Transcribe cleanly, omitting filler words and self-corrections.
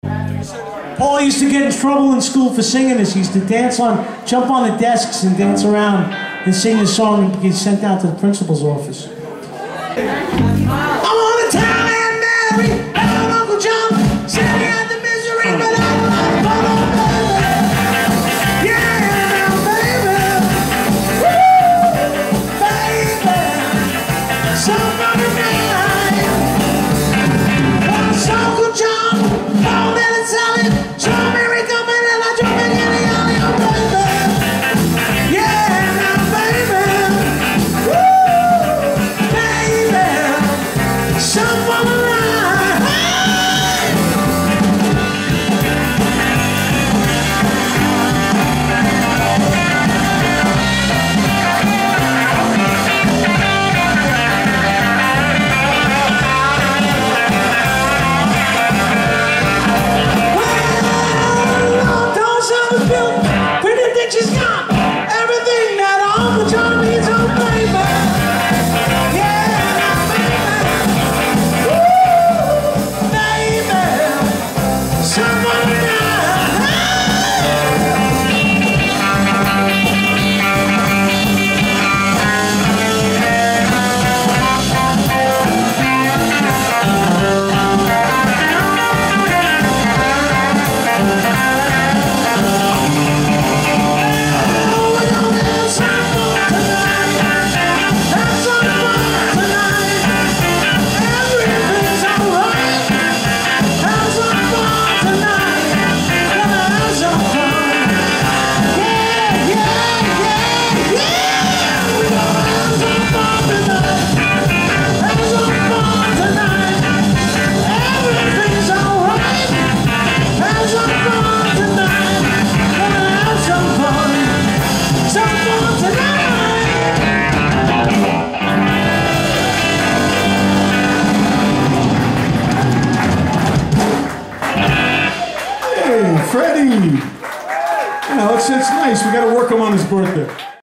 Paul used to get in trouble in school for singing this. He used to jump on the desks and dance around and sing this song and get sent out to the principal's office. I want to tell Aunt Mary about Uncle John sitting at the misery, but I don't like Polo, baby. Yeah, now, baby. Woo, baby. Somebody night. Once Uncle John called in and telling strawberry coming and I drove it in the alley, oh, baby. Yeah, now, baby. Woo, baby. Someone she's got everything that Uncle John needs, oh baby. Yeah, baby. Woo, baby. Someone Freddie! You know, it's nice. We got to work him on his birthday.